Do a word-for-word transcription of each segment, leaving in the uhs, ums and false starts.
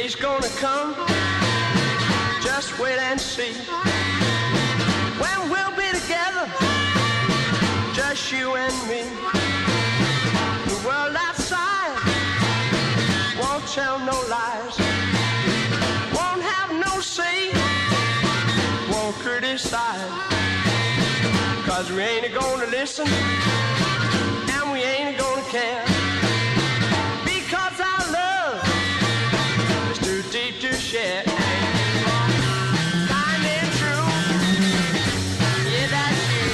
He's gonna come, just wait and see. When we'll be together, just you and me. The world outside won't tell no lies, won't have no say, won't criticize. Cause we ain't gonna listen, and we ain't gonna care. Because our love is too deep to share. Kind and true, yeah, that's you.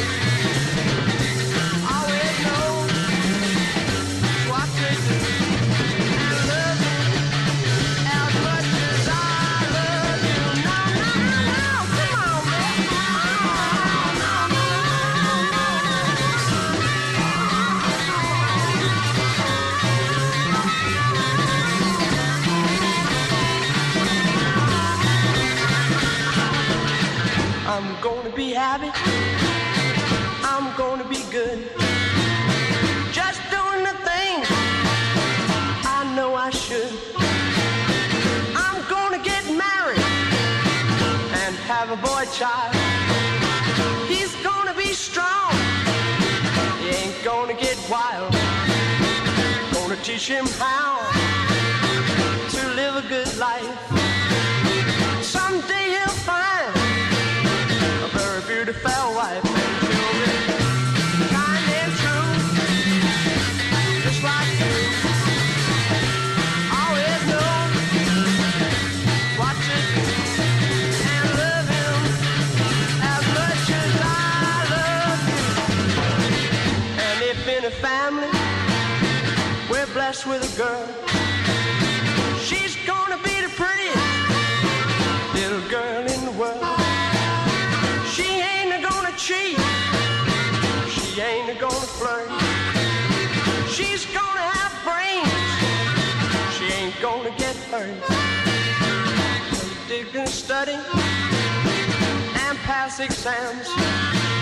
Always know what to do. And love you as much as I love you. No, no, no, no, come on, man. No, no, no, I'm gonna be happy, I'm gonna be good, just doing the things I know I should. I'm gonna get married and have a boy child. He's gonna be strong, he ain't gonna get wild. Gonna teach him how to live a good life. Someday he'll find a very beautiful wife and children, kind and true, just like you. Always know what to do and love him as much as I love you. And if in a family we're blessed with a girl, she's gonna be the prettiest little girl in the world. She ain't gonna cheat, she ain't gonna flirt. She's gonna have brains, she ain't gonna get hurt. She can study and pass exams.